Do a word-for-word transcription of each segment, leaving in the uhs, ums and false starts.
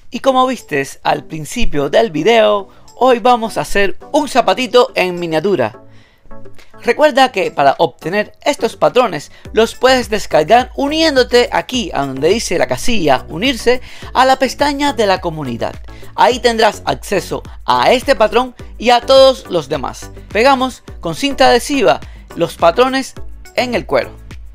Y como vistes al principio del video, hoy vamos a hacer un zapatito en miniatura. Recuerda que para obtener estos patrones los puedes descargar uniéndote aquí a donde dice la casilla unirse a la pestaña de la comunidad. Ahí tendrás acceso a este patrón y a todos los demás. Pegamos con cinta adhesiva los patrones en el cuero.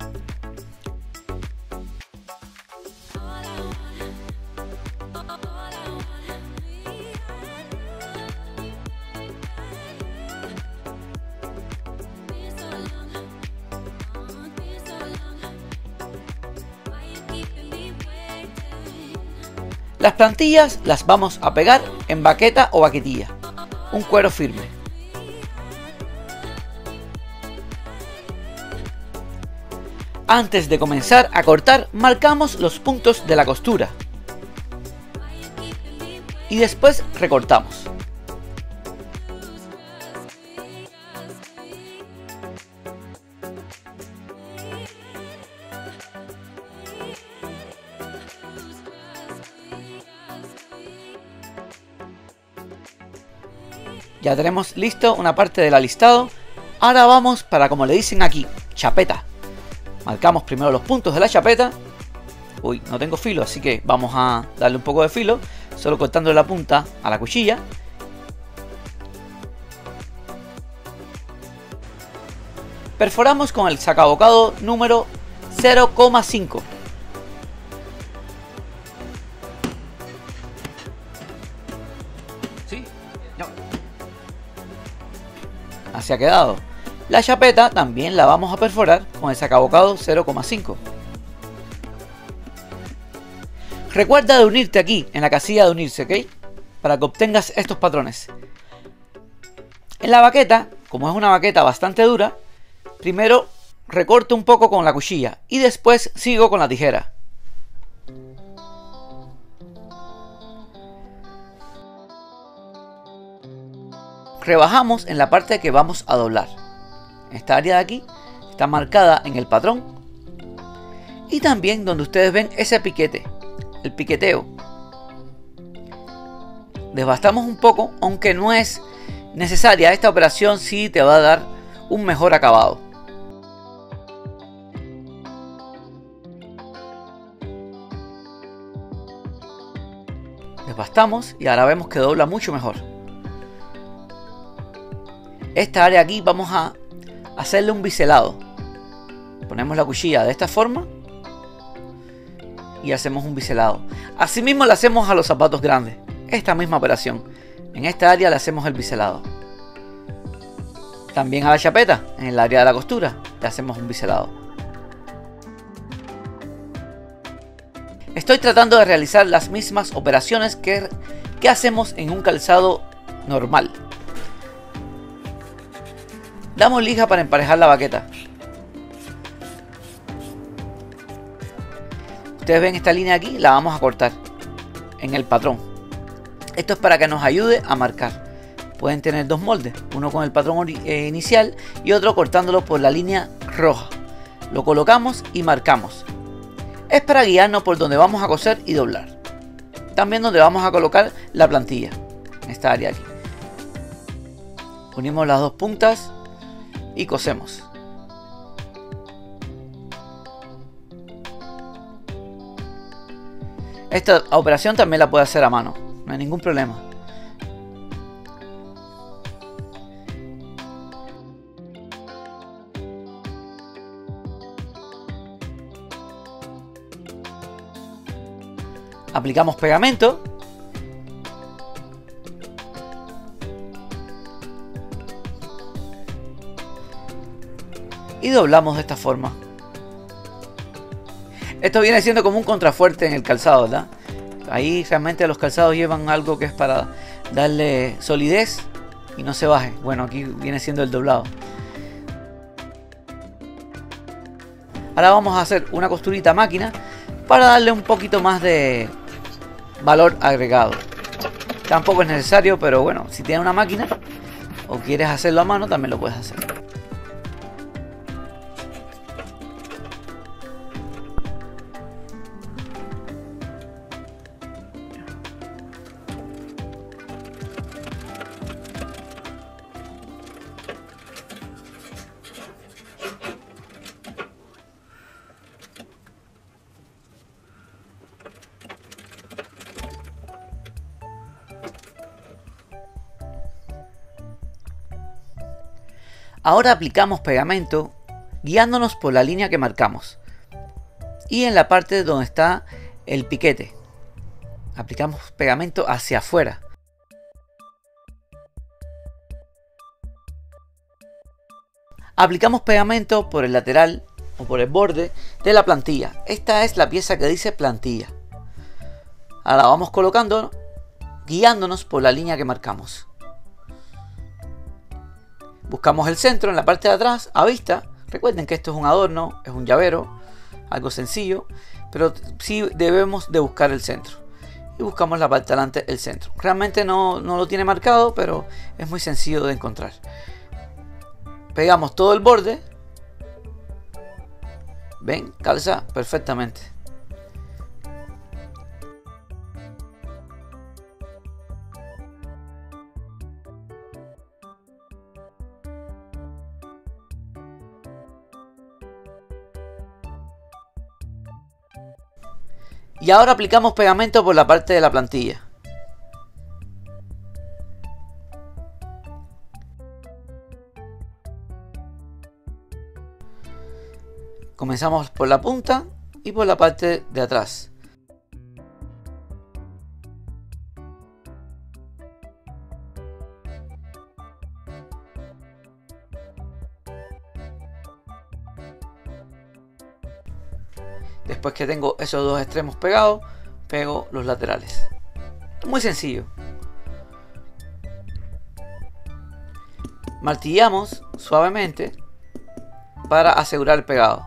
Las plantillas las vamos a pegar en baqueta o baquetilla, un cuero firme. Antes de comenzar a cortar, marcamos los puntos de la costura y después recortamos. Ya tenemos listo una parte del alistado. Ahora vamos para, como le dicen aquí, chapeta. Marcamos primero los puntos de la chapeta. Uy, no tengo filo, así que vamos a darle un poco de filo, solo cortando la punta a la cuchilla. Perforamos con el sacabocado número cero coma cinco. ¿Sí? No. Así ha quedado. La chapeta también la vamos a perforar con el sacabocado cero coma cinco. Recuerda de unirte aquí en la casilla de unirse, ¿ok? Para que obtengas estos patrones. En la baqueta, como es una baqueta bastante dura, primero recorto un poco con la cuchilla y después sigo con la tijera. Rebajamos en la parte que vamos a doblar. Esta área de aquí está marcada en el patrón y también donde ustedes ven ese piquete, el piqueteo. Desbastamos un poco, aunque no es necesaria. Esta operación sí te va a dar un mejor acabado. Desbastamos y ahora vemos que dobla mucho mejor. Esta área aquí vamos a hacerle un biselado. Ponemos la cuchilla de esta forma y hacemos un biselado. Asimismo le hacemos a los zapatos grandes. Esta misma operación. En esta área le hacemos el biselado. También a la chapeta, en el área de la costura, le hacemos un biselado. Estoy tratando de realizar las mismas operaciones que, que hacemos en un calzado normal. Damos lija para emparejar la baqueta. Ustedes ven esta línea aquí, la vamos a cortar en el patrón. Esto es para que nos ayude a marcar. Pueden tener dos moldes, uno con el patrón eh, inicial y otro cortándolo por la línea roja. Lo colocamos y marcamos. Es para guiarnos por donde vamos a coser y doblar. También donde vamos a colocar la plantilla, en esta área aquí. Unimos las dos puntas y cosemos. Esta operación también la puede hacer a mano, no hay ningún problema. Aplicamos pegamento. Y doblamos de esta forma. Esto viene siendo como un contrafuerte en el calzado, ¿verdad? Ahí realmente los calzados llevan algo que es para darle solidez y no se baje. Bueno, aquí viene siendo el doblado. Ahora vamos a hacer una costurita a máquina para darle un poquito más de valor agregado. Tampoco es necesario, pero bueno, si tienes una máquina o quieres hacerlo a mano, también lo puedes hacer. Ahora aplicamos pegamento guiándonos por la línea que marcamos. Y en la parte donde está el piquete, aplicamos pegamento hacia afuera. Aplicamos pegamento por el lateral o por el borde de la plantilla. Esta es la pieza que dice plantilla. Ahora la vamos colocando guiándonos por la línea que marcamos. Buscamos el centro en la parte de atrás a vista. Recuerden que esto es un adorno, es un llavero, algo sencillo, pero sí debemos de buscar el centro. Y buscamos la parte de adelante, el centro. Realmente no, no lo tiene marcado, pero es muy sencillo de encontrar. Pegamos todo el borde. Ven, calza perfectamente. Y ahora aplicamos pegamento por la parte de la plantilla. Comenzamos por la punta y por la parte de atrás. Después que tengo esos dos extremos pegados, pego los laterales. Muy sencillo. Martillamos suavemente para asegurar el pegado.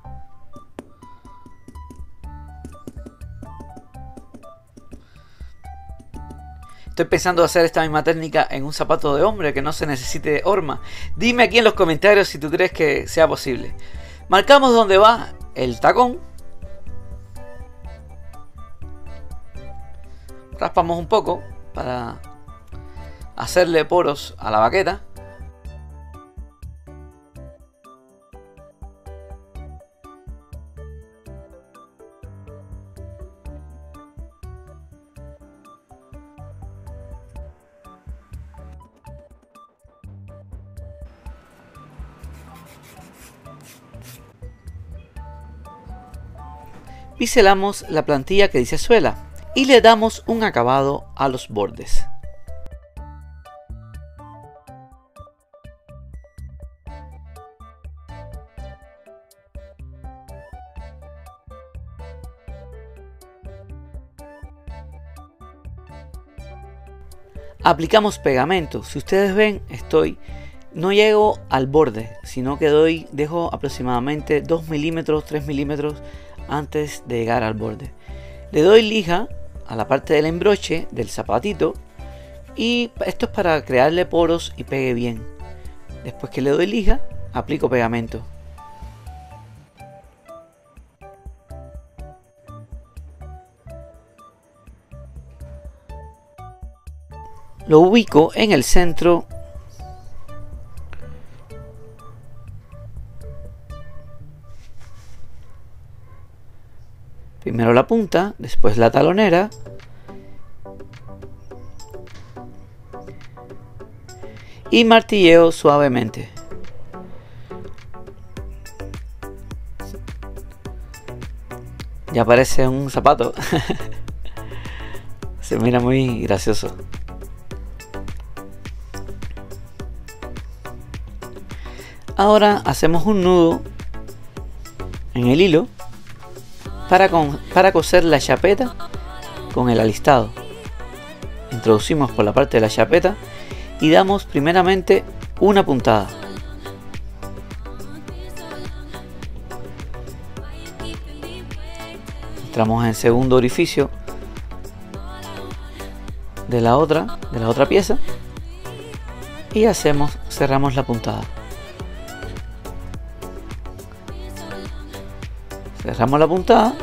Estoy pensando hacer esta misma técnica en un zapato de hombre que no se necesite horma. Dime aquí en los comentarios si tú crees que sea posible. Marcamos donde va el tacón. Raspamos un poco para hacerle poros a la baqueta. Biselamos la plantilla que dice suela y le damos un acabado a los bordes. Aplicamos pegamento. Si ustedes ven, estoy no llego al borde, sino que doy dejo aproximadamente dos milímetros, tres milímetros antes de llegar al borde. Le doy lija a la parte del embroche del zapatito y esto es para crearle poros y pegue bien. Después que le doy lija, aplico pegamento. Lo ubico en el centro primero la punta, después la talonera y martilleo suavemente. Ya parece un zapato. Se mira muy gracioso. Ahora hacemos un nudo en el hilo para, con, para coser la chapeta con el alistado. Introducimos por la parte de la chapeta y damos primeramente una puntada. Entramos en el segundo orificio de la otra, de la otra pieza y hacemos, cerramos la puntada. Cerramos la puntada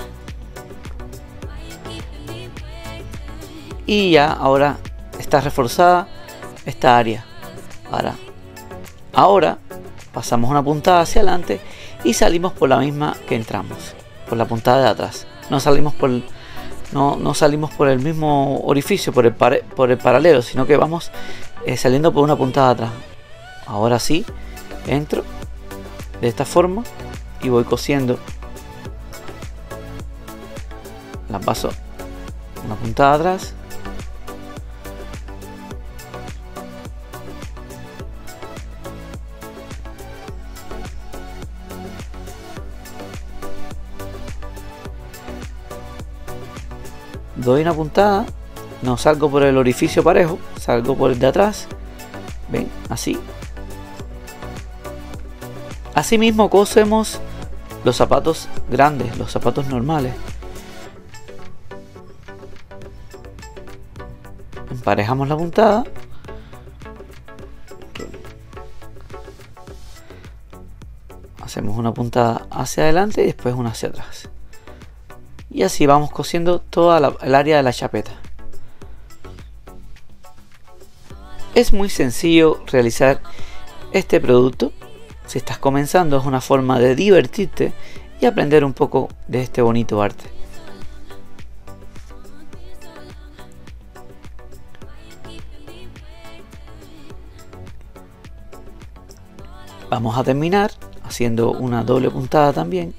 y ya ahora está reforzada esta área. Ahora, ahora pasamos una puntada hacia adelante y salimos por la misma que entramos, por la puntada de atrás. No salimos por, no, no salimos por el mismo orificio, por el, par, por el paralelo, sino que vamos eh, saliendo por una puntada de atrás. Ahora sí, Entro de esta forma y voy cosiendo. La paso una puntada atrás. Doy una puntada, no salgo por el orificio parejo, salgo por el de atrás. Ven, así. Asimismo cosemos los zapatos grandes, los zapatos normales. Emparejamos la puntada. Hacemos una puntada hacia adelante y después una hacia atrás. Y así vamos cosiendo toda la, el área de la chapeta. Es muy sencillo realizar este producto. Si estás comenzando, es una forma de divertirte y aprender un poco de este bonito arte. Vamos a terminar haciendo una doble puntada también.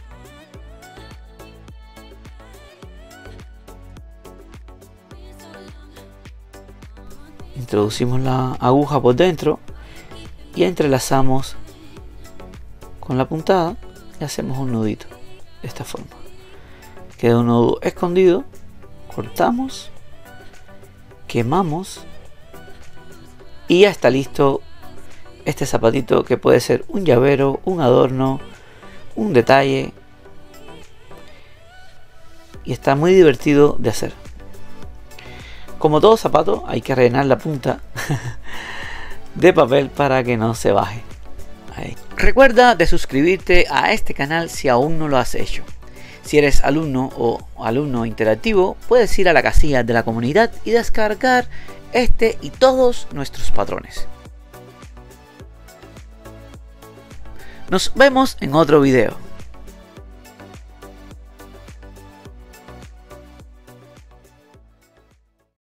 Introducimos la aguja por dentro y entrelazamos con la puntada y hacemos un nudito de esta forma. Queda un nudo escondido, cortamos, quemamos y ya está listo este zapatito, que puede ser un llavero, un adorno, un detalle, y está muy divertido de hacer. Como todo zapato, hay que rellenar la punta de papel para que no se baje. Ahí. Recuerda de suscribirte a este canal si aún no lo has hecho. Si eres alumno o alumno interactivo, puedes ir a la casilla de la comunidad y descargar este y todos nuestros patrones. Nos vemos en otro video.